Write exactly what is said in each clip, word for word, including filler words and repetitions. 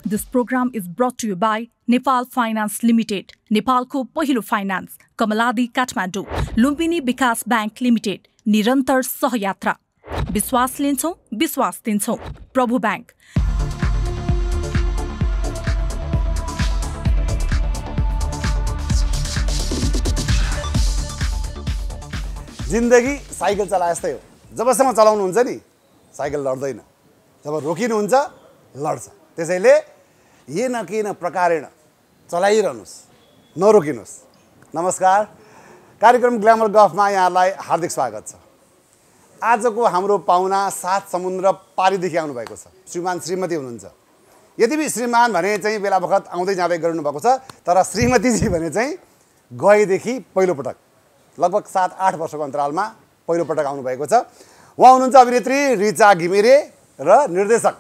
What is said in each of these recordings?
This program is brought to you by Nepal Finance Limited, Nepalको पहिलो finance, Kamaladi Kathmandu, Lumbini विकास bank limited, निरन्तर सहयात्रा। विश्वास लिन्छौं, विश्वास दिन्छौं। प्रभु बैंक। जिन्दगी साइकल चलाए जस्तै हो। जबसम्म चलाउनुहुन्छ नि साइकल लड्दैन, जब रोकिनुहुन्छ लड्छ। त्यसैले ये न के न प्रकारेण चलाइरहनुहोस्, नरोकिनुहोस्। नमस्कार, कार्यक्रम ग्ल्यामर गफमा यहाँलाई हार्दिक स्वागत छ। आजको हाम्रो पाहुना सात समुद्र पारीदेखि आउनुभएको छ। श्रीमान श्रीमती हुनुहुन्छ। यद्यपि श्रीमान भने चाहिँ बेला बखत आउँदै जाँदै गर्नुभएको छ, तर श्रीमतीजी भने चाहिँ गएदेखि पहिलोपटक लगभग सात आठ वर्षको अन्तरालमा पहिलोपटक आउनुभएको छ। उहाँ हुनुहुन्छ अभिनेत्री रिचा घिमिरे र निर्देशक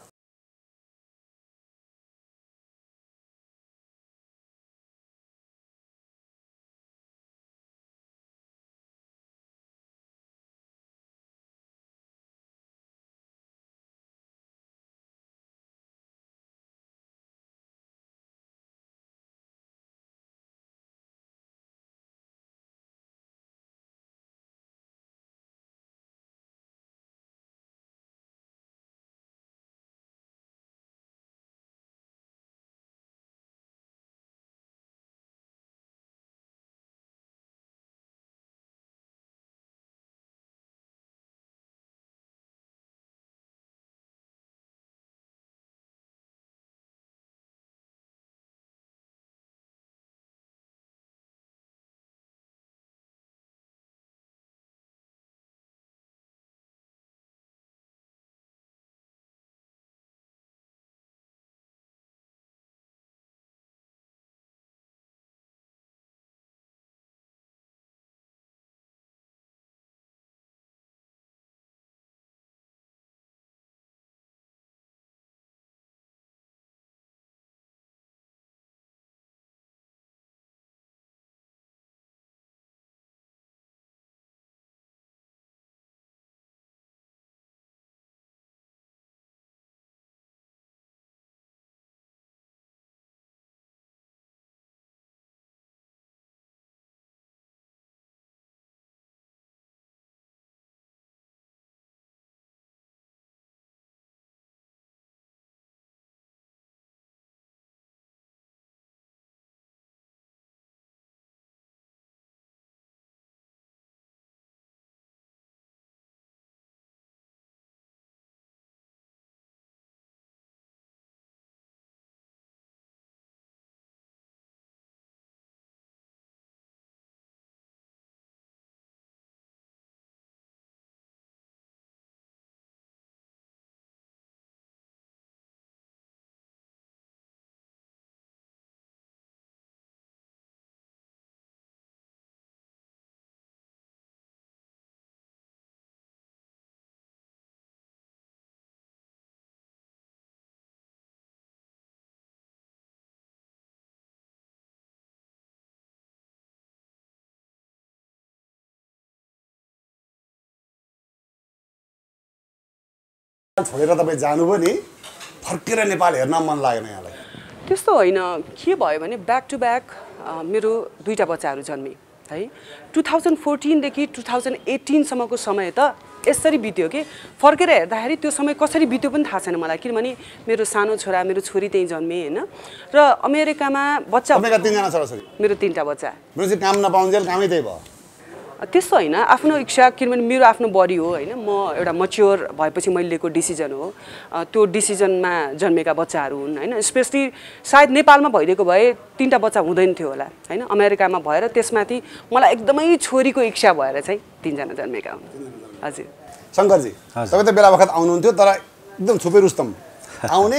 छोडेर तपाईँ जानुभयो नि, फर्केर नेपाल हेर्न मन लागेन यहाँलाई? त्यस्तो होइन, के भयो भने ब्याक टु ब्याक मेरो दुईटा बच्चाहरू जन्मे है। टु थाउजन्ड फोर्टिनदेखि टु थाउजन्ड एटिनसम्मको समय त यसरी बित्यो कि फर्केर हेर्दाखेरि त्यो समय कसरी बित्यो पनि थाहा छैन मलाई, किनभने मेरो सानो छोरा मेरो छोरी त्यहीँ जन्मे होइन। र अमेरिकामा बच्चा तिनजना छोराछोरी? मेरो तिनवटा बच्चा। मेरो चाहिँ काम नपाउन्जेल कामै त्यही भयो? त्यस्तो होइन, आफ्नो इच्छा, किनभने मेरो आफ्नो बडी हो होइन। म एउटा मच्योर भएपछि मैले लिएको डिसिजन हो। त्यो डिसिजनमा जन्मेका बच्चाहरू हुन् होइन। स्पेसली सायद नेपालमा भइदिएको भए तिनवटा बच्चा हुँदैन थियो होला होइन। अमेरिकामा भएर त्यसमाथि मलाई एकदमै छोरीको इच्छा भएर चाहिँ तिनजना जन्मेका हुन्। हजुर शङ्करजी, तपाईँ त बेला बखत आउनुहुन्थ्यो, तर एकदम छुपे रुस्तम आउने,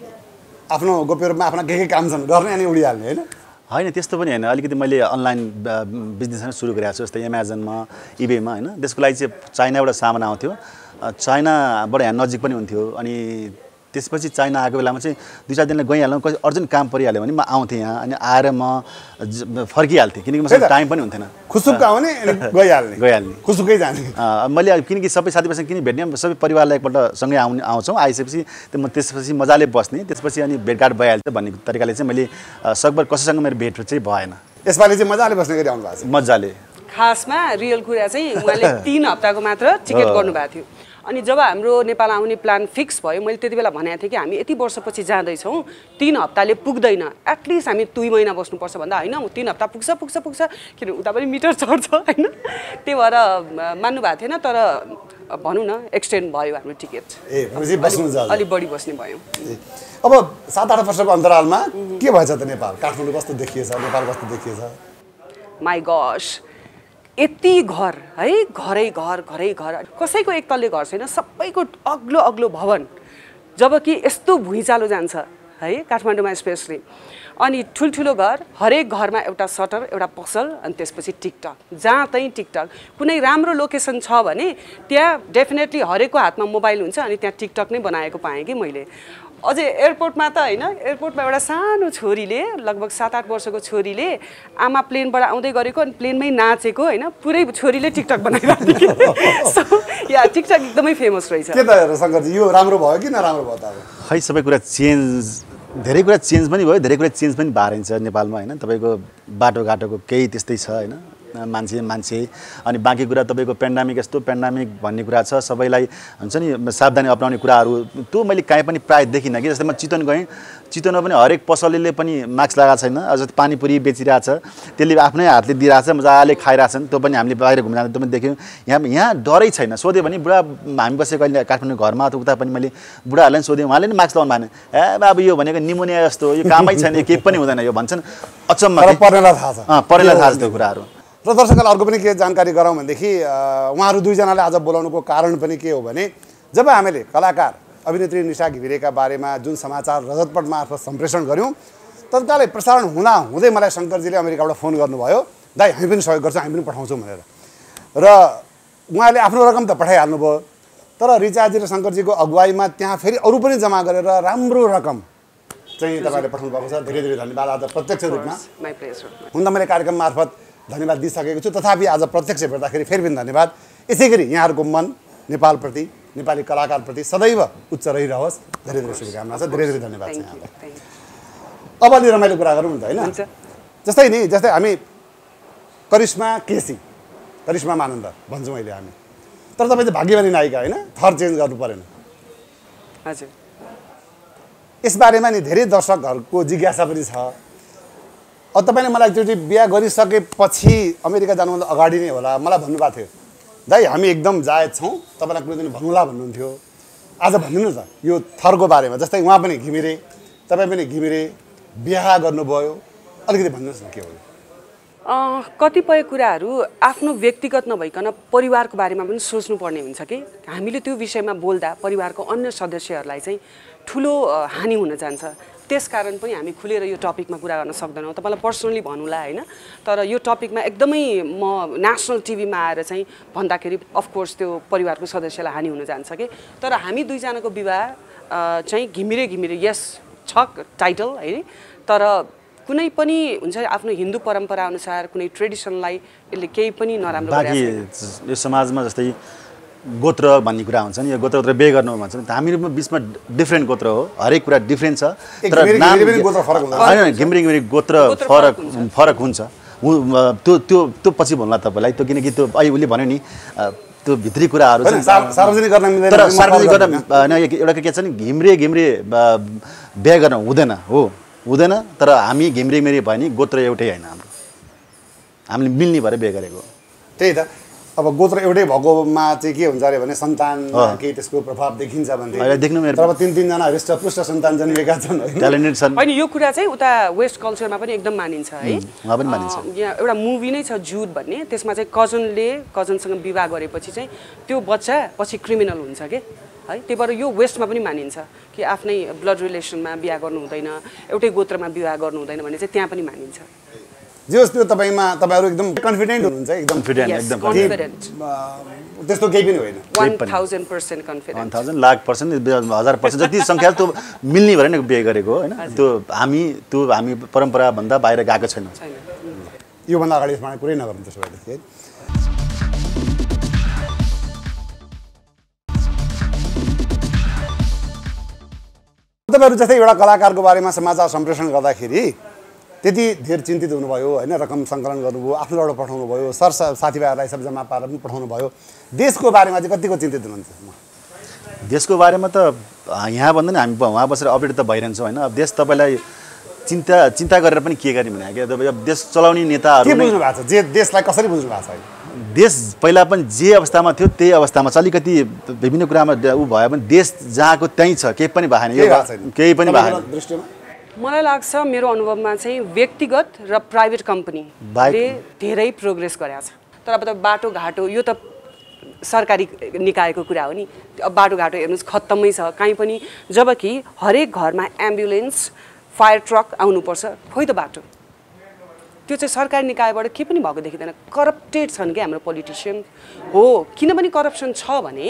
आफ्नो गोप्य रूपमा आफ्ना के के काम छन् गर्ने अनि उडिहाल्ने होइन? होइन, त्यस्तो पनि होइन। अलिकति मैले अनलाइन बिजनेस नै सुरु गरेको छु, जस्तै एमाजोनमा, इबेमा होइन। त्यसको लागि चाहिँ चाइनाबाट सामान आउँथ्यो, चाइनाबाट यहाँ नजिक पनि हुन्थ्यो। अनि त्यसपछि चाइना आएको बेलामा चाहिँ दुई चार दिनलाई गइहाल्नु कहिले अर्जेन्ट काम परिहाल्यो भने म आउँथेँ यहाँ अनि आएर म फर्किहाल्थेँ किनकि मसँग टाइम पनि हुन्थेन खुसुक्क आउने अनि गइहाल्ने गइहाल्ने खुसुक्कै जाने मैले किनकि सबै साथीभाइसँग किन भेट्ने सबै परिवारलाई एकपल्ट सँगै आउने आउँछौँ आइसकेपछि म त्यसपछि मजाले बस्ने त्यसपछि अनि भेटघाट भइहाल्छ भन्ने तरिकाले चाहिँ मैले सकभर कसैसँग मेरो भेट चाहिँ भएन यसपालि चाहिँ मजाले बस्ने गरी आउनु भएको छ मजाले खासमा रियल कुरा चाहिँ उहाँले तीन हप्ताको मात्र टिकट गर्नुभएको थियो अनि जब हाम्रो नेपाल आउने प्लान फिक्स भयो मैले त्यति बेला भनेको थिएँ कि हामी यति वर्षपछि जाँदैछौँ तीन हप्ताले पुग्दैन एटलिस्ट हामी दुई महिना बस्नुपर्छ भन्दा होइन तीन हप्ता पुग्छ पुग्छ पुग्छ किन उता पनि मिटर चढ्छ होइन त्यही भएर मान्नुभएको थिएन तर भनौँ न एक्सटेन्ड भयो हाम्रो टिकट ए अलिक बढी बस्ने भयो अब सात आठ वर्षको अन्तरालमा के भएछ त नेपाल काठमाडौँ कस्तो देखिएछ नेपाल कस्तो देखिएछ माई गश यति घर है घरै घर घरै घर कसैको एक तल्ले घर छैन सबैको अग्लो अग्लो भवन जबकि यस्तो भुइँचालो जान्छ है काठमाडौँमा स्पेसली अनि ठुल्ठुलो घर हरेक घरमा एउटा सटर एउटा पसल अनि त्यसपछि टिकटक जहाँ तहीँ टिकटक कुनै राम्रो लोकेसन छ भने त्यहाँ डेफिनेटली हरेकको हातमा मोबाइल हुन्छ अनि त्यहाँ टिकटक नै बनाएको पाएँ कि मैले अझै एयरपोर्टमा त होइन एयरपोर्टमा एउटा सानो छोरीले लगभग सात आठ वर्षको छोरीले आमा प्लेनबाट आउँदै गरेको अनि प्लेनमै नाचेको होइन पुरै छोरीले टिकटक बनाइरहेको थियो सो या टिकटक एकदमै फेमस रहेछ के त शङ्करजी यो राम्रो भयो कि नराम्रो भयो त अब खै सबै कुरा चेन्ज धेरै कुरा चेन्ज पनि भयो धेरै कुरा चेन्ज पनि भइरहेछ नेपालमा होइन तपाईँको बाटोघाटोको केही त्यस्तै छ होइन मान्छे मान्छे अनि बाँकी कुरा तपाईँको पेन्डामिक यस्तो पेन्डामिक भन्ने कुरा छ सबैलाई हुन्छ नि सावधानी अपनाउने कुराहरू त्यो मैले काहीँ पनि प्रायः देखिनँ कि जस्तै म चितवन गएँ चितवनमा पनि हरेक पसलले पनि मास्क लगाएको छैन अझ पानीपुरी बेचिरहेछ त्यसले आफ्नै हातले दिइरहेछ मजाले खाइरहेछन् त्यो पनि हामीले बाहिर घुम्न जाँदा त्यो पनि देख्यौँ यहाँ यहाँ डरै छैन सोध्यो भने बुढा हामी बसेको अहिले काठमाडौँ घरमा त उता पनि मैले बुढाहरूलाई पनि सोधेँ उहाँले नि मास्क लगाउनु भएन ए बाबु यो भनेको निमोनिया जस्तो यो कामै छैन यो केही पनि हुँदैन यो भन्छन् अचम्म पर्नेलाई थाहा छ अँ पर्नेलाई थाहा छ त्यो कुराहरू र दर्शकलाई अर्को पनि के जानकारी गराउँ भनेदेखि उहाँहरू दुईजनाले आज बोलाउनुको कारण पनि के हो भने जब हामीले कलाकार अभिनेत्री निशा घिमिरेका बारेमा जुन समाचार रजतपट मार्फत सम्प्रेषण गऱ्यौँ तत्कालै प्रसारण हुँदा हुँदै मलाई शङ्करजीले अमेरिकाबाट फोन गर्नुभयो दाइ हामी पनि सहयोग गर्छौँ हामी पनि पठाउँछौँ भनेर र उहाँले आफ्नो रकम त पठाइहाल्नुभयो तर रिचाजी र शङ्करजीको अगुवाईमा त्यहाँ फेरि अरू पनि जम्मा गरेर राम्रो रकम चाहिँ तपाईँले पठाउनु भएको छ धेरै धेरै धन्यवाद आज प्रत्यक्ष रूपमा हुन त मैले कार्यक्रम मार्फत धन्यवाद दिइसकेको छु तथापि आज प्रत्यक्ष भेट्दाखेरि फेरि पनि धन्यवाद यसै गरी यहाँहरूको मन नेपालप्रति नेपाली कलाकारप्रति सदैव उच्च रहिरहोस् धेरै धेरै शुभकामना छ धेरै धेरै धन्यवाद छ यहाँलाई अब अलि रमाइलो कुरा गरौँ नि त होइन जस्तै नि जस्तै हामी करिश्मा केसी करिश्मा मानन्दर भन्छौँ अहिले हामी तर तपाईँ चाहिँ भाग्यमानी नायिका होइन थर चेन्ज गर्नु परेन हजुर यसबारेमा नि धेरै दर्शकहरूको जिज्ञासा पनि छ अब तपाईँले मलाई एकचोटि बिहा गरिसकेपछि अमेरिका जानुभन्दा अगाडि नै होला मलाई भन्नुभएको थियो दाइ हामी एकदम जायज छौँ तपाईँलाई कुनै दिन भन्नुला भन्नुहुन्थ्यो आज भनिदिनु त यो थरको बारेमा जस्तै उहाँ पनि घिमिरे तपाईँ पनि घिमिरे बिहा गर्नुभयो अलिकति भन्नुहोस् न के हो कतिपय कुराहरू आफ्नो व्यक्तिगत नभइकन परिवारको बारेमा पनि सोच्नुपर्ने हुन्छ कि हामीले त्यो विषयमा बोल्दा परिवारको अन्य सदस्यहरूलाई चाहिँ ठुलो हानि हुन जान्छ त्यसकारण पनि हामी खुलेर यो टपिकमा कुरा गर्न सक्दैनौँ तपाईँलाई पर्सनली भन्नुला होइन तर यो टपिकमा एकदमै म नेसनल टिभीमा आएर चाहिँ भन्दाखेरि अफकोर्स त्यो परिवारको सदस्यलाई हानि हुन जान्छ कि तर हामी दुईजनाको विवाह चाहिँ घिमिरे घिमिरे यस छ टाइटल होइन तर कुनै पनि हुन्छ आफ्नो हिन्दू परम्परा अनुसार कुनै ट्रेडिसनलाई यसले केही पनि नराम्रो बाँकी यो समाजमा जस्तै गोत्र भन्ने कुरा हुन्छ नि यो गोत्र गोत्र बे गर्नु भन्छ नि हामीहरू बिचमा डिफ्रेन्ट गोत्र हो हरेक कुरा डिफ्रेन्ट छ तर नाम होइन घिमिरे घिमिरे गोत्र फरक फरक हुन्छ त्यो त्यो त्यो पछि भन्ला तपाईँलाई त्यो किनकि त्यो अहिले उसले भन्यो नि त्यो भित्री कुराहरू सार्वजनिक गर्न मिल्दैन तर सार्वजनिक गर्न होइन एउटा के छ नि घिमिरे घिमिरे बिहा गर्न हुँदैन हो हुँदैन तर हामी घिमिरे घिमिरे भयो नि गोत्र एउटै होइन हाम्रो हामीले मिल्ने भएर बिहे गरेको त्यही त अब गोत्र एउटै भएकोमा चाहिँ के हुन्छ अरे भने सन्तान केही त्यसको प्रभाव देखिन्छ भने देख्नु तर अब तिन तिनजना हृष्टपुष्ट सन्तान जन्मेका छन् ट्यालेन्टेड छन् होइन यो कुरा चाहिँ उता वेस्ट कल्चरमा पनि एकदम मानिन्छ है उहाँ पनि मानिन्छ यहाँ एउटा मुभी नै छ जुड भन्ने त्यसमा चाहिँ कजनले कजनसँग विवाह गरेपछि चाहिँ त्यो बच्चा पछि क्रिमिनल हुन्छ के है त्यही भएर यो वेस्टमा पनि मानिन्छ कि आफ्नै ब्लड रिलेसनमा बिहा गर्नु हुँदैन एउटै गोत्रमा विवाह गर्नु हुँदैन भन्ने चाहिँ त्यहाँ पनि मानिन्छ जे होस् त्यो तपाईँमा तपाईँहरू एकदम कन्फिडेन्ट हुनुहुन्छ एकदम कन्फिडेन्ट Yes, एकदम confident. अ, त्यस्तो केही पनि होइन one thousand percent confident. One thousand lakh percent हजार पर्सेन्ट जति सङ्ख्या त्यो मिल्ने भएर नै बिहे गरेको हो होइन त्यो हामी त्यो हामी परम्पराभन्दा बाहिर गएको छैनौँ छैन। योभन्दा अगाडि यसमा कुरै नगर्नु त्यसो भएदेखि है तपाईँहरू जस्तै एउटा कलाकारको बारेमा समाचार सम्प्रेषण गर्दाखेरि त्यति धेर चिन्तित हुनुभयो होइन रकम सङ्कलन गर्नुभयो आफ्नो एउटा पठाउनु भयो सर साथीभाइहरूलाई सब जम्मा पारेर पनि पठाउनु भयो देशको बारेमा चाहिँ कतिको चिन्तित हुनुहुन्छ देशको बारेमा त यहाँ भन्दा नि हामी वहाँ बसेर अपडेट त भइरहन्छौँ होइन अब देश तपाईँलाई चिन्ता चिन्ता गरेर पनि के गर्ने भने के तपाईँ अब देश चलाउने नेताहरू के बुझ्नु भएको छ जे देशलाई कसरी बुझ्नु भएको छ अहिले देश पहिला पनि जे अवस्थामा थियो त्यही अवस्थामा छ अलिकति विभिन्न कुरामा ऊ भयो भने देश जहाँको त्यहीँ छ केही पनि भएन यो केही पनि भएन दृष्टिमा मलाई लाग्छ मेरो अनुभवमा चाहिँ व्यक्तिगत र प्राइभेट कम्पनीले धेरै प्रोग्रेस गरेको छ तर अब त बाटोघाटो यो त सरकारी निकायको कुरा हो नि अब बाटोघाटो हेर्नुहोस् खत्तमै छ कहीँ पनि जबकि हरेक घरमा एम्बुलेन्स फायर ट्रक आउनुपर्छ खोइ त बाटो त्यो चाहिँ सरकारी निकायबाट के पनि भएको देखिँदैन करप्टेड छन् कि हाम्रो पोलिटिसियन हो किनभने करप्सन छ भने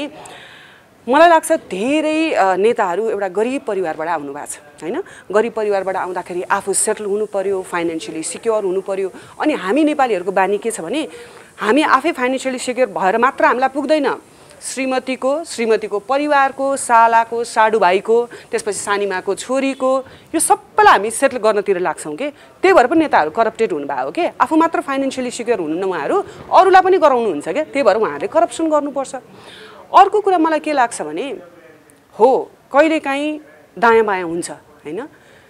मलाई लाग्छ धेरै नेताहरू एउटा गरिब परिवारबाट आउनु भएको छ होइन गरिब परिवारबाट आउँदाखेरि आफू सेटल हुनु पर्यो फाइनेन्सियली सिक्योर हुनु पर्यो अनि हामी नेपालीहरूको बानी के छ भने हामी आफै फाइनेन्सियली सिक्योर भएर मात्र हामीलाई पुग्दैन श्रीमतीको श्रीमतीको परिवारको सालाको साडु भाइको त्यसपछि सानीमाको छोरीको यो सबैलाई हामी सेटल गर्नतिर लाग्छौँ कि त्यही भएर पनि नेताहरू करप्टेड हुनुभएको हो कि आफू मात्र फाइनेन्सियली सिक्योर हुनुहुन्न उहाँहरू अरूलाई पनि गराउनुहुन्छ क्या त्यही भएर उहाँहरूले करप्सन गर्नुपर्छ अर्को कुरा मलाई के लाग्छ भने हो कहिलेकाहीँ दायाँ बायाँ हुन्छ होइन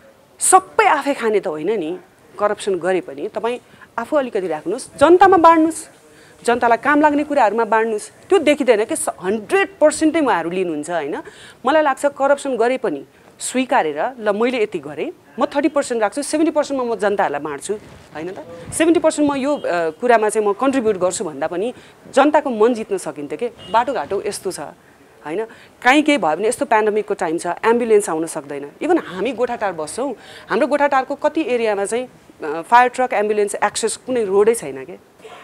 सबै आफै खाने त होइन नि करप्सन गरे पनि तपाईँ आफू अलिकति राख्नुहोस् जनतामा बाँड्नुहोस् जनतालाई काम लाग्ने कुराहरूमा बाँड्नुहोस् त्यो देखिँदैन कि हन्ड्रेड पर्सेन्टै उहाँहरू लिनुहुन्छ होइन मलाई लाग्छ करप्सन गरे पनि स्वीकारेर ल मैले यति गरेँ म थर्टी पर्सेन्ट राख्छु सेभेन्टी पर्सेन्टमा म जनताहरूलाई बाँड्छु होइन त सेभेन्टी पर्सेन्ट म यो कुरामा चाहिँ म कन्ट्रिब्युट गर्छु भन्दा पनि जनताको मन जित्न सकिन्थ्यो कि बाटोघाटो यस्तो छ होइन काहीँ केही भयो भने यस्तो पेन्डेमिकको टाइम छ एम्बुलेन्स आउन सक्दैन इभन हामी गोठाटार बस्छौँ हाम्रो गोठाटारको कति एरियामा चाहिँ फायर ट्रक एम्बुलेन्स एक्सेस कुनै रोडै छैन कि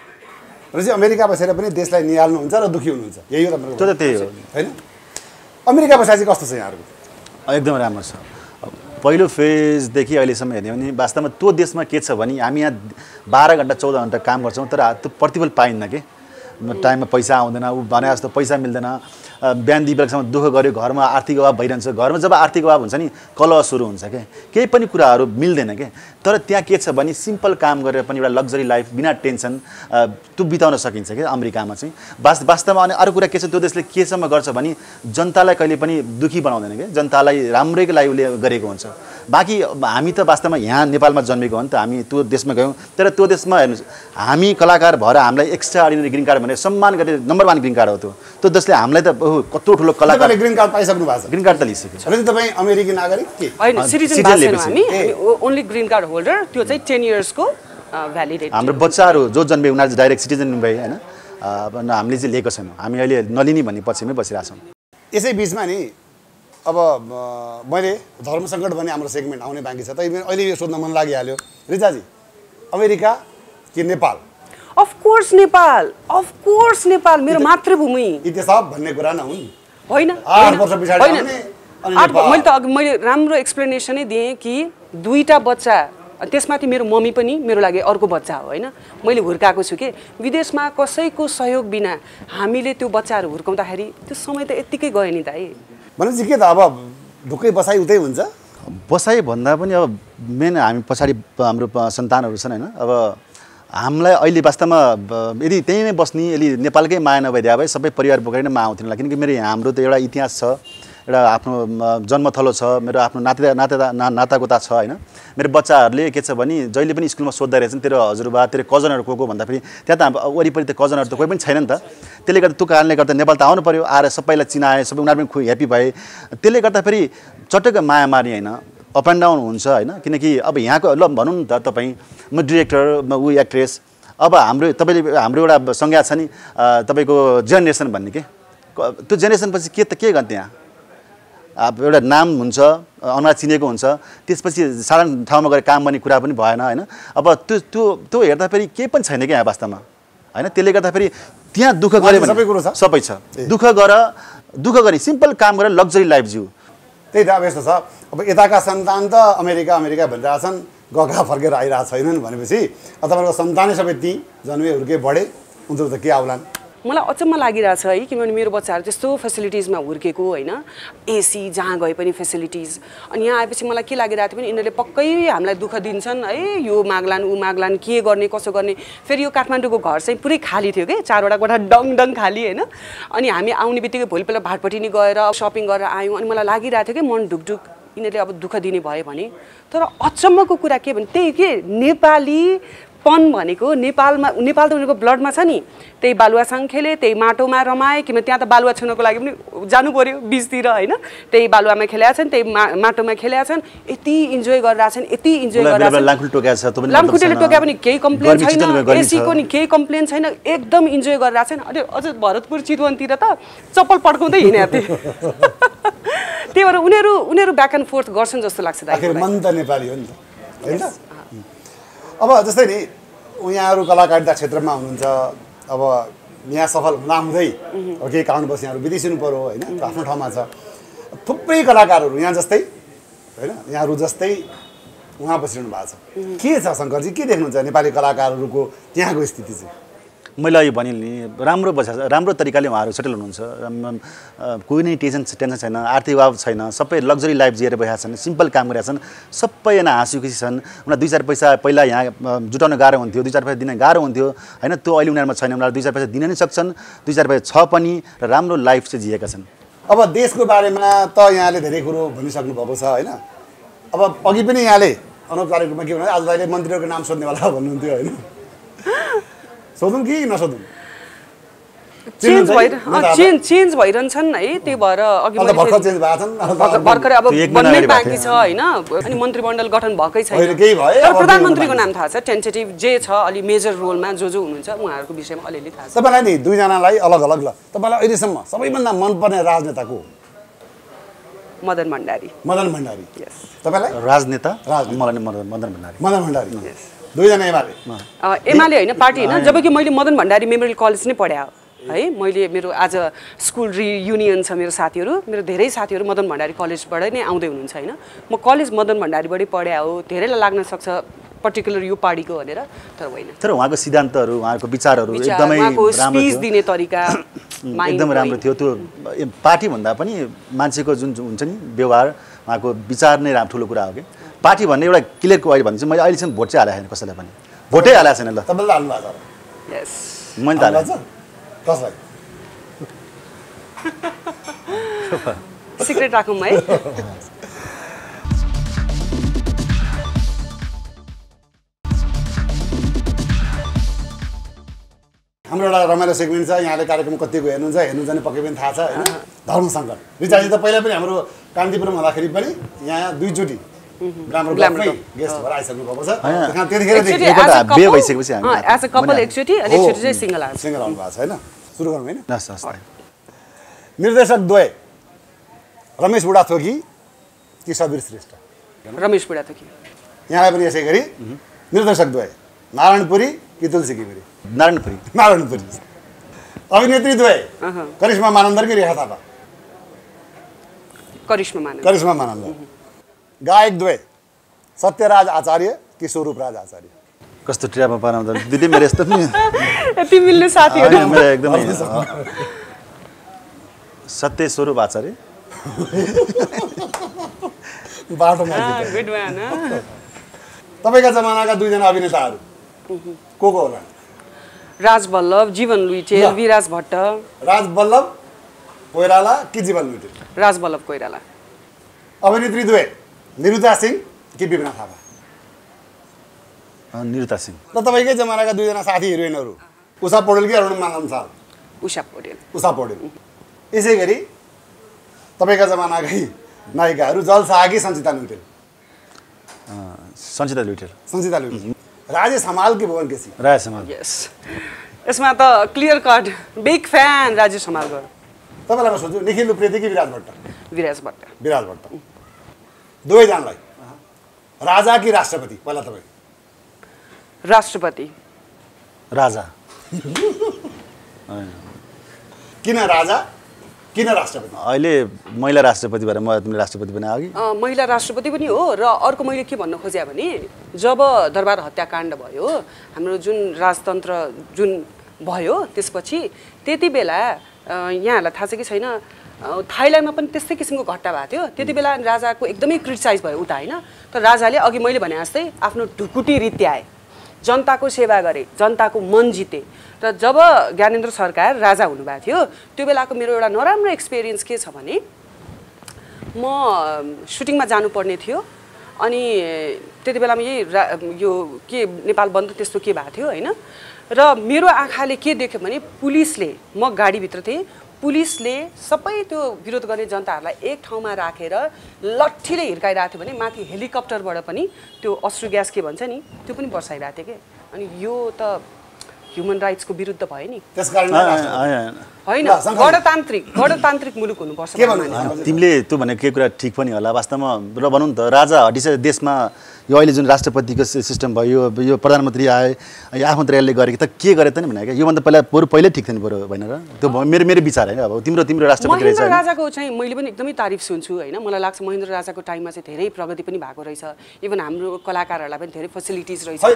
र चाहिँ अमेरिका बसेर पनि देशलाई निहाल्नुहुन्छ र दुःखी हुनुहुन्छ यही हो तपाईँको त्यो त त्यही हो होइन अमेरिका बसेर चाहिँ कस्तो छ यहाँहरूको एकदम राम्रो छ पहिलो फेजदेखि अहिलेसम्म हेर्ने भने वास्तवमा त्यो देशमा के छ भने हामी यहाँ बाह्र घन्टा चौध घन्टा काम गर्छौँ तर त्यो प्रतिफल पाइन्न कि टाइममा पैसा आउँदैन ऊ भने जस्तो पैसा मिल्दैन बिहान दुई बेलासम्म दुःख गऱ्यो घरमा आर्थिक अभाव भइरहन्छ घरमा जब आर्थिक अभाव हुन्छ नि कलह सुरु हुन्छ क्या केही पनि कुराहरू मिल्दैन क्या तर त्यहाँ के छ भने सिम्पल काम गरेर पनि एउटा लग्जरी लाइफ बिना टेन्सन त्यो बिताउन सकिन्छ क्या अमेरिकामा चाहिँ वास्त वास्तवमा अनि अरू कुरा के छ त्यो देशले केसम्म गर्छ भने जनतालाई कहिले पनि दुःखी बनाउँदैन क्या जनतालाई राम्रैको लागि उसले गरेको हुन्छ बाँकी हामी त वास्तवमा यहाँ नेपालमा जन्मेको हो नि त हामी त्यो देशमा गयौँ तर त्यो देशमा हेर्नुहोस् हामी कलाकार भएर हामीलाई एक्स्ट्रा अर्डिनरी ग्रिन कार्ड भनेर सम्मान गर्ने नम्बर वान ग्रिन कार्ड हो त्यो त्यो जसले हामीलाई त कत्रो ठुलो कलाकार ग्रिन कार्ड पाइसक्नु भएको छ ग्रिन कार्ड त लिइसक्यो र चाहिँ तपाईँ अमेरिकी नागरिक के होइन सिटिजन भएको छैनौँ हामी ओन्ली ग्रिन कार्ड होल्डर त्यो चाहिँ टेन इयर्सको भ्यालिडेट हाम्रो बच्चाहरू जो जन्मे उनीहरू चाहिँ डाइरेक्ट सिटिजन भए होइन हामीले चाहिँ लिएको छैनौँ हामी अहिले नलिने भन्ने पक्षमै बसिरहेको छौँ यसै बिचमा नि अब मैले धर्म सङ्कट भन्ने हाम्रो सेगमेन्ट आउने बाँकी छ त अहिले यो सोध्न मन लागिहाल्यो रिचाजी अमेरिका कि नेपाल अफकोर्स नेपाल अफकोर्स नेपाल मेरो मातृभूमि इतिहास भन्ने कुरा नहुन् होइन आठ वर्ष पछाडि आउने अनि नेपाल मैले त अघि मैले राम्रो एक्सप्लेनेसनै दिएँ कि दुईटा बच्चा त्यसमाथि मेरो मम्मी पनि मेरो लागि अर्को बच्चा हो होइन मैले हुर्काएको छु कि विदेशमा कसैको सहयोग बिना हामीले त्यो बच्चाहरू हुर्काउँदाखेरि त्यो समय त यत्तिकै गयो नि दाइ भनेपछि के त अब ढुक्कै बसाइ उतै हुन्छ बसाइ भन्दा पनि अब मेन हामी पछाडि हाम्रो सन्तानहरू छन् होइन अब हामीलाई अहिले वास्तवमा यदि त्यहीँ नै बस्ने यदि नेपालकै माया नभइदिए भए सबै परिवार बोकेर नै मा आउँथेन होला किनकि मेरो हाम्रो त एउटा इतिहास छ एउटा आफ्नो जन्मथलो छ मेरो आफ्नो नाते नाते ना नातागोता छ होइन मेरो बच्चाहरूले के छ भने जहिले पनि स्कुलमा सोद्धा रहेछन् तेरो हजुरबा तेरो कजनहरू को को भन्दाखेरि त्यहाँ त वरिपरि त कजनहरू त कोही पनि छैन नि त त्यसले गर्दा त्यो कारणले गर्दा नेपाल त आउनु पऱ्यो आएर सबैलाई चिनाए सबै उनीहरू पनि ह्याप्पी भए त्यसले गर्दाखेरि चटक्क माया मार्ने होइन अप एन्ड डाउन हुन्छ होइन किनकि अब यहाँको ल भनौँ न त तपाईँ म डिरेक्टर म ऊ एक्ट्रेस अब हाम्रो तपाईँले हाम्रो एउटा संज्ञा छ नि तपाईँको जेनेरेसन भन्ने के त्यो जेनेरेसन पछि के त के गर्ने त्यहाँ अब एउटा नाम हुन्छ, अनुहार चिनेको हुन्छ, त्यसपछि साधारण ठाउँमा गएर काम गर्ने कुरा पनि भएन होइन। अब त्यो त्यो त्यो हेर्दाखेरि केही पनि छैन क्या यहाँ वास्तवमा होइन। त्यसले गर्दाखेरि त्यहाँ दुःख गऱ्यो भने सबै कुरो छ, सबै छ। दुःख गर दुःख गरी सिम्पल काम गरेर लग्जरी लाइफ जिउ। त्यही त अब यस्तो छ। अब यताका सन्तान त अमेरिका अमेरिका भनिरहेछन्, गएका फर्केर आइरहेको छैनन् भनेपछि अब तपाईँको सन्तानै सबै ती जन्मे हुर्के बढे, उनीहरू त के आउलान्। मलाई अचम्म लागिरहेछ है, किनभने मेरो बच्चाहरू त्यस्तो फेसिलिटिजमा हुर्केको होइन, एसी जहाँ गए पनि फेसिलिटिज। अनि यहाँ आएपछि मलाई के लागिरहेको थियो भने यिनीहरूले पक्कै हामीलाई दुःख दिन्छन् है, यो माग्लान् ऊ माग्लान्, के गर्ने कसो गर्ने। फेरि यो काठमाडौँको घर चाहिँ पुरै खाली थियो कि, चारवटा कोठा डङ डङ खाली होइन। अनि हामी आउने बित्तिकै भोलिपल्ट भाटपट्टि गएर सपिङ गरेर आयौँ। अनि मलाई लागिरहेको थियो कि मन ढुकढुक यिनीहरूले अब दुःख दिने भयो भने। तर अचम्मको कुरा के भने त्यही के नेपाली पन भनेको नेपालमा, नेपाल त उनीहरूको ब्लडमा छ नि। त्यही बालुवासँग खेले, त्यही माटोमा रमाए, किनभने त्यहाँ त बालुवा छुनको लागि पनि जानु पर्यो बिचतिर होइन। त्यही बालुवामा खेलेका छन्, त्यही मा माटोमा खेलेका छन्, यति इन्जोय गरिरहेछन्, यति इन्जोय गरिरहेछन्। लामखुट्टेले टोक्या पनि केही कम्प्लेन छैन, एसीको नि केही कम्प्लेन छैन, एकदम इन्जोय गरिरहेछन्। अनि अझ भरतपुर चितवनतिर त चप्पल पड्काउँदै हिँडेको थिएँ। त्यही भएर उनीहरू उनीहरू ब्याक एन्ड फोर्थ गर्छन् जस्तो लाग्छ। मन त नेपाली हो नि त होइन। अब जस्तै नि यहाँहरू कलाकारिता क्षेत्रमा हुनुहुन्छ, अब यहाँ सफल हुँदाहुँदै अब केही कारणवश यहाँहरू विदेशिनु पऱ्यो होइन, आफ्नो ठाउँमा छ। थुप्रै कलाकारहरू यहाँ जस्तै होइन, यहाँहरू जस्तै उहाँ बसिरहनु भएको छ। के छ शङ्करजी, के देख्नुहुन्छ नेपाली कलाकारहरूको त्यहाँको स्थिति चाहिँ? मैले अहिले भने नि राम्रो बसेको छ, राम्रो तरिकाले उहाँहरू सेटल हुनुहुन्छ। कोही नै टेन्सन टेन्सन छैन, आर्थिक अभाव छैन, सबै लग्जरी लाइफ जिएर बसेका छन्, सिम्पल काम गरेका छन्, सबैजना हाँसी खुसी छन्। उनीहरू दुई चार पैसा पहिला यहाँ जुटाउन गाह्रो हुन्थ्यो, दुई चार पैसा दिन गाह्रो हुन्थ्यो होइन, त्यो अहिले उनीहरूमा छैन। उनीहरू दुई चार पैसा दिन नै सक्छन्, दुई चार पैसा छ पनि, र राम्रो लाइफ चाहिँ जिएका छन्। अब देशको बारेमा त यहाँले धेरै कुरो भनिसक्नु भएको छ होइन। अब अघि पनि यहाँले अनौपचारिक रूपमा के भन्नु, आज अहिले मन्त्रीहरूको नाम सोध्नेवाला भन्नुहुन्थ्यो होइन, सोधौँ कि नसोधौँ? चेन्ज भइरह चेन्ज चेन्ज भइरहन्छन् है, त्यही भएर अघि भर्खरै अब बन्नै बाँकी छ होइन। अनि मन्त्रीमण्डल गठन भएकै छैन, तर प्रधानमन्त्रीको नाम थाहा छ, टेन्टेटिभ जे छ, अलि मेजर रोलमा जो जो हुनुहुन्छ उहाँहरूको विषयमा अलिअलि थाहा छ। तपाईँलाई नि दुईजनालाई अलग अलग ल, तपाईँलाई अहिलेसम्म सबैभन्दा मनपर्ने राजनेता को? मदन भण्डारी। मदन भण्डारी, तपाईँलाई? राजनेता मलाई मदन भण्डारी। मदन भण्डारी, दुईजना एमाले एमाले होइन, पार्टी होइन। जबकि मैले मदन भण्डारी मेमोरियल कलेज नै पढाएँ है। मैले मेरो आज स्कुल रियुनियन छ, मेरो साथीहरू, मेरो धेरै साथीहरू मदन भण्डारी कलेजबाट नै आउँदै हुनुहुन्छ होइन। म कलेज मदन भण्डारीबाटै पढाएँ हो, धेरैलाई लाग्न सक्छ पर्टिकुलर यो पार्टीको भनेर, तर होइन। तर उहाँको सिद्धान्तहरू, उहाँको विचारहरू एकदमै राम्रो स्पिच दिने तरिका एकदम राम्रो थियो। त्यो पार्टी भन्दा पनि मान्छेको जुन हुन्छ नि व्यवहार, उहाँको विचार नै राम्रो ठुलो कुरा हो कि। पार्टी भन्ने एउटा क्लियर को अहिले भन्छ, मैले अहिलेसम्म भोट चाहिँ हालेको छैन कसैलाई पनि, भोटै हालेको छैन। ल तपाईँले हाल्नु भएको छ? यस, मैले त हालेको छ। कसलाई सिक्रेट राखौँ है। हाम्रो एउटा रमाइलो सेगमेन्ट छ, यहाँले कार्यक्रम कतिको हेर्नुहुन्छ हेर्नुहुन्छ भने पक्कै पनि थाहा छ होइन। धर्म सङ्कट रिचाजी त पहिला पनि हाम्रो कान्तिपुरमा हुँदाखेरि पनि यहाँ दुईचोटि ग्रामरमै गेस्ट भएर आइसक्नु भएको छ। त्यतिखेर बिहे भइसकेपछि हामी एज अ कपल एकचोटि अनि एकचोटि चाहिँ सिङ्गल आएको सिङ्गल आउनु भएको छ होइन। सुरु गरौँ होइन। हस् हस्। निर्देशक द्वय रमेश बुढाथोकी कि सबीर श्रेष्ठ? रमेश बुढाथोकी। यहाँलाई पनि यसै गरी निर्देशक द्वय नारायणपुरी कि तुलसी घिमिरे? नारायणपुरी। नारायणपुरी। अभिनेत्री द्वय करिश्मा मानन्दर कि रेखा थापा? करिश्मा मानन्दर। करिश्मा मानन्दर। गायक द्वय सत्यराज आचार्य कि स्वरूपराज आचार्य? कस्तो ट्र्यापमा पाराउँदा दिदी मेरो यस्तो नि यति मिल्ने साथीहरू मेरो एकदमै सत्य स्वरूप आचार्य। बाटोमा गुड म्यान। तपाईँका जमानाका दुईजना अभिनेताहरू को को होला? राज बल्लभ, जीवन लुइटेल, विराज भट्ट। राज बल्लभ कोइराला कि जीवन लुइटेल? राज बल्लभ कोइराला। अभिनेत्री द्वय निरुता सिंह कि विभिन्न थापा? निरुता सिंह। र तपाईँकै जमानाका दुईजना साथी हिरोइनहरू उषा पौडेल कि अरुणिमा लम्साल? उषा पौडेल। उषा पौडेल। यसै गरी तपाईँका जमानाकै नायिकाहरू जलसा कि सञ्चिता लुइटेल? सञ्चिता लुइटेल। सञ्चिता लुइटेल। राजेश हमाल कि भुवन केसी? राजेश हमाल। यस, यसमा त clear cut big fan Rajesh हमालको। तपाईँलाई म सोध्छु निखिल उप्रेती कि विराज भट्ट? विराज भट्ट विराज भट्ट दुवैजनालाई राजा कि राष्ट्रपति पहिला तपाईँ राष्ट्रपति राजा किन राजा किन राष्ट्रपति अहिले महिला राष्ट्रपति भएर म तिमीले राष्ट्रपति बने अघि महिला राष्ट्रपति पनि हो र अर्को मैले के भन्न खोजेँ भने जब दरबार हत्याकाण्ड भयो हाम्रो जुन राजतन्त्र जुन भयो त्यसपछि त्यति बेला यहाँहरूलाई थाहा छ कि छैन थाइल्यान्डमा पनि त्यस्तै किसिमको घटना भएको थियो त्यति बेला राजाको एकदमै क्रिटिसाइज भयो उता होइन तर राजाले अघि मैले भने जस्तै आफ्नो ढुकुटी रित्याए जनताको सेवा गरे जनताको मन जिते र जब ज्ञानेन्द्र सरकार राजा हुनुभएको थियो त्यो बेलाको मेरो एउटा नराम्रो एक्सपिरियन्स के छ भने म सुटिङमा जानुपर्ने थियो अनि त्यति बेलामा यही यो के नेपाल बन्द त्यस्तो के भएको थियो होइन र मेरो आँखाले के देख्यो भने पुलिसले म गाडीभित्र थिएँ पुलिसले सबै त्यो विरोध गर्ने जनताहरूलाई एक ठाउँमा राखेर लट्ठीले हिर्काइरहेको थियो भने माथि हेलिकप्टरबाट पनि त्यो अश्रु ग्यास के भन्छ नि त्यो पनि बर्साइरहेको थियो कि अनि यो त ह्युमन राइट्सको विरुद्ध भयो नि त्यसकारण होइन गणतान्त्रिक गणतान्त्रिक मुलुक हुनुपर्छ तिमीले त्यो भने के कुरा ठिक पनि होला वास्तवमा र भनौँ न त राजा हटिसके देशमा यो अहिले जुन राष्ट्रपतिको सिस्टम भयो यो प्रधानमन्त्री आए आफ्नो तरिकाले गरे कि त के गरे त नि भने क्या योभन्दा पहिला बरु पहिल्यै ठिक थियो नि बरु होइन र त्यो मेरो मेरो विचार होइन अब तिम्रो तिम्रो राष्ट्रपति महेन्द्र राजाको चाहिँ मैले पनि एकदमै तारिफ सुन्छु होइन मलाई लाग्छ महेन्द्र राजाको टाइममा चाहिँ धेरै प्रगति पनि भएको रहेछ इभन हाम्रो कलाकारहरूलाई पनि धेरै फेसिलिटिज रहेछ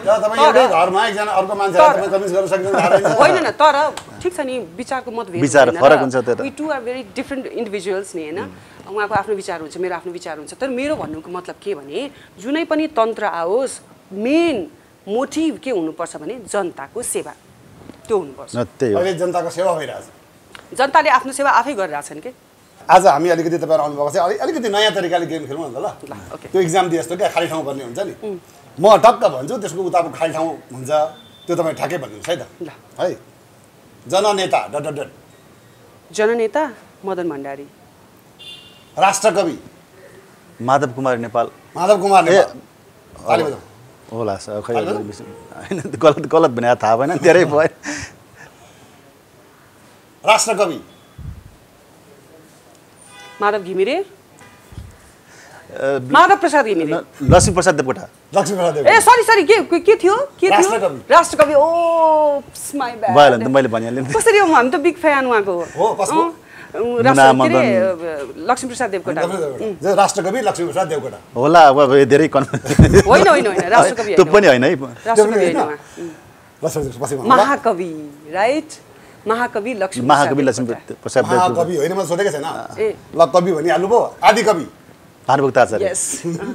होइन न तर ठिक छ नि विचारको मतभेद विचार फरक हुन्छ त्यो we two are very different individuals नि होइन उहाँको आफ्नो विचार हुन्छ मेरो आफ्नो विचार हुन्छ तर मेरो भन्नुको मतलब के भने जुनै पनि तन्त्र आओस् मेन मोटिभ के हुनुपर्छ भने जनताको सेवा त्यो हुनुपर्छ अहिले जनताको सेवा भइरहेछ जनताले आफ्नो सेवा आफै गरिरहेछन् के आज हामी अलिकति तपाईँहरू आउनुभएको चाहिँ अलिकति नयाँ तरिकाले गेम खेलौँ न त ल त्यो इक्जाम दिए जस्तो क्या खाली ठाउँ पर्ने हुन्छ नि म टक्क भन्छु त्यसको उताको खाली ठाउँ हुन्छ त्यो तपाईँ ठ्याक्कै भनिदिनुहोस् है त है जननेता डट डट डट जननेता मदन भण्डारी राष्ट्रकवि माधव कुमार नेपाल माधव कुमार नेपाल होला खै होइन गलत गलत भने थाहा भएन धेरै भयो राष्ट्रकवि माधव घिमिरे माधव प्रसाद घिमिरे लक्ष्मी प्रसाद देवकोटा लक्ष्मी प्रसाद ए सरी सरी के के थियो के थियो राष्ट्रकवि ओ माय ब्याड भयो नि मैले भनिहालेँ कसरी हो हामी त बिग फ्यान उहाँको हो कसको लक्ष्मी प्रसाद देवकोटा राष्ट्रकवि लक्ष्मी प्रसाद देवकोटा होला अब धेरै होइन होइन होइन राष्ट्रकवि त्यो पनि होइन है राष्ट्रकवि होइन महाकवि राइट महाकवि लक्ष्मी महाकवि लक्ष्मी प्रसाद महाकवि होइन मैले सोधेको छैन ल कवि भनिहाल्नु भयो आदि कवि भानुभक्त आचार्य यस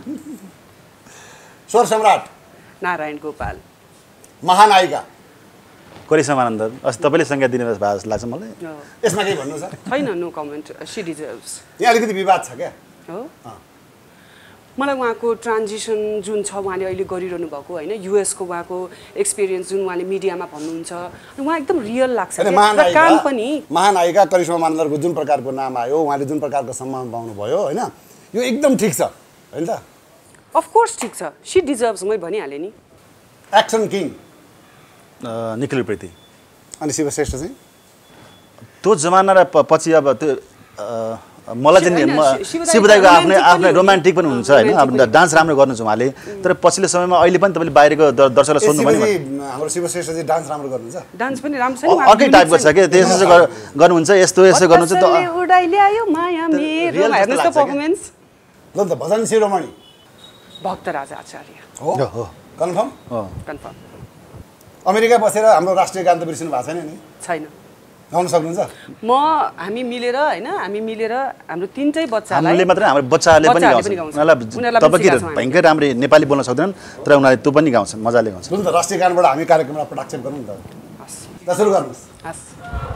स्वर सम्राट नारायण गोपाल महानायिका करिश्मा आनन्द अस्ति तपाईँले संज्ञा दिने भए जस्तो लाग्छ मलाई यसमा केही भन्नु छ छैन नो कमेन्ट सी डिजर्भ्स यहाँ अलिकति विवाद छ क्या हो मलाई उहाँको ट्रान्जिसन जुन छ उहाँले अहिले गरिरहनु भएको होइन युएसको उहाँको एक्सपिरियन्स जुन उहाँले मिडियामा भन्नुहुन्छ उहाँ एकदम रियल लाग्छ काम पनि महानायिका करिश्मा आनन्दको जुन प्रकारको नाम आयो उहाँले जुन प्रकारको सम्मान पाउनुभयो होइन यो एकदम ठिक छ होइन त अफकोर्स ठिक छ सी डिजर्भ्स मैले भनिहालेँ नि एक्सन किङ निखिल प्रीति अनि शिवश्रेष्ठ चाहिँ त्यो जमाना र पछि अब त्यो मलाई चाहिँ शिवदाईको आफ्नै आफ्नै रोमान्टिक पनि हुन्छ होइन अब डान्स राम्रो गर्नुहुन्छ उहाँले तर पछिल्लो समयमा अहिले पनि तपाईँले बाहिरको दर्शकलाई सोध्नु भने हाम्रो शिवश्रेष्ठजी डान्स राम्रो गर्नुहुन्छ डान्स पनि राम्रो छ नि अर्कै टाइपको छ के त्यसो गर्नुहुन्छ यस्तो यसो गर्नुहुन्छ त उडाइ ल्यायो माया मेरो हेर्नुस् त परफर्मेन्स ल त भजन शिरोमणि भक्तराज आचार्य हो हो कन्फर्म हो कन्फर्म अमेरिका बसेर हाम्रो राष्ट्रिय गान त बिर्सिनु भएको छैन नि छैन गाउन सक्नुहुन्छ म हामी मिलेर हैन हामी मिलेर हाम्रो तीनटै बच्चालाई हामीले मात्र हाम्रो बच्चाहरूले पनि गाउँछन् उनीहरुलाई तपाईँ के भयंकर राम्रो नेपाली बोल्न सक्दैनन् तर उनीहरुले त्यो पनि गाउँछन् मजाले गाउँछन् जुन त राष्ट्रिय गानबाट हामी कार्यक्रममा प्रदर्शन गरौँ नि त हस् त सुरु गर्नुस् हस्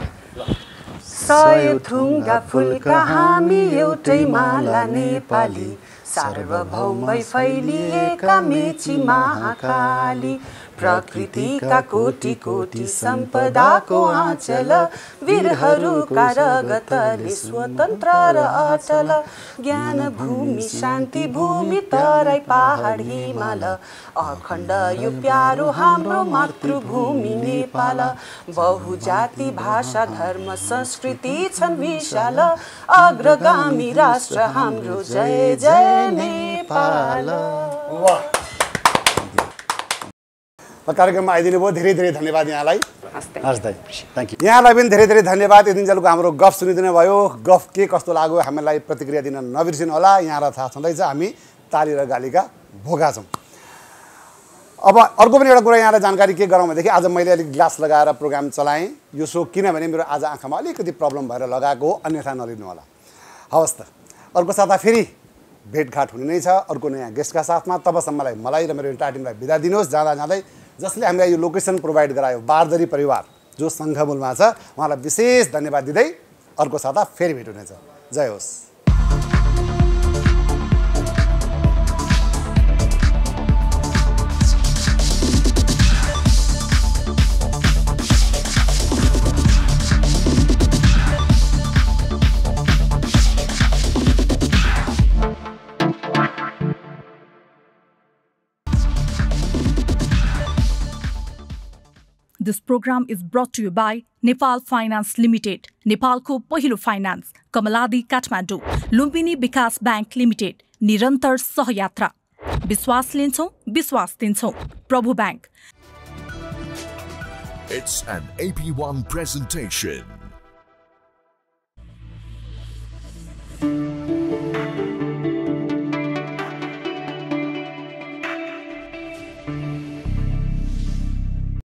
सय थुङ्गा फुलका हामी एउटै माला नेपाली सार्वभौमै फैलिएका मेची महाकाली प्रकृतिका कोटि कोटि सम्पदाको आँचल वीरहरूका रगतले स्वतन्त्र र अचल ज्ञान भूमि शान्ति भूमि तराई पहाड हिमाल अखण्ड यो प्यारो हाम्रो मातृभूमि नेपाल बहुजाति भाषा धर्म संस्कृति छन् विशाल अग्रगामी राष्ट्र हाम्रो जय जय नेपाल। कार्यक्रममा आइदिनु भयो, धेरै धेरै धन्यवाद यहाँलाई। हस् दाइ, थ्याङ्क यू। यहाँलाई पनि धेरै धेरै धन्यवाद। यतिन्जेलको हाम्रो गफ सुनिदिनु भयो। गफ के कस्तो लाग्यो हामीलाई प्रतिक्रिया दिन नबिर्सिनु होला। यहाँलाई थाहा छँदैछ हामी ताली र गालीका भोका छौँ। अब अर्को पनि एउटा कुरा यहाँलाई जानकारी के गराउँ भनेदेखि आज मैले अलिक ग्लास लगाएर प्रोग्राम चलाएँ यो सो, किनभने मेरो आज आँखामा अलिकति प्रब्लम भएर लगाएको हो, अन्यथा नलिनु होला। हवस् त, अर्को साता फेरि भेटघाट हुने नै छ अर्को नयाँ गेस्टका साथमा। तबसम्मलाई मलाई र मेरो इन्टायर टिमलाई बिदा दिनुहोस्। जाँदा जाँदै जसले हामीलाई यो लोकेसन प्रोभाइड गरायो बारदरी परिवार जो सङ्घमूलमा छ उहाँलाई विशेष धन्यवाद दिँदै अर्को साता फेरि भेट हुनेछ। जय होस्। This program is brought to you by Nepal Finance Limited, नेपालको पहिलो फाइनान्स, कमलादी काठमाडौँ, लुम्बिनी विकास ब्याङ्क लिमिटेड, निरन्तर सहयात्रा। विश्वास लिन्छौँ, विश्वास दिन्छौँ, Prabhu bank. It's an A P one presentation.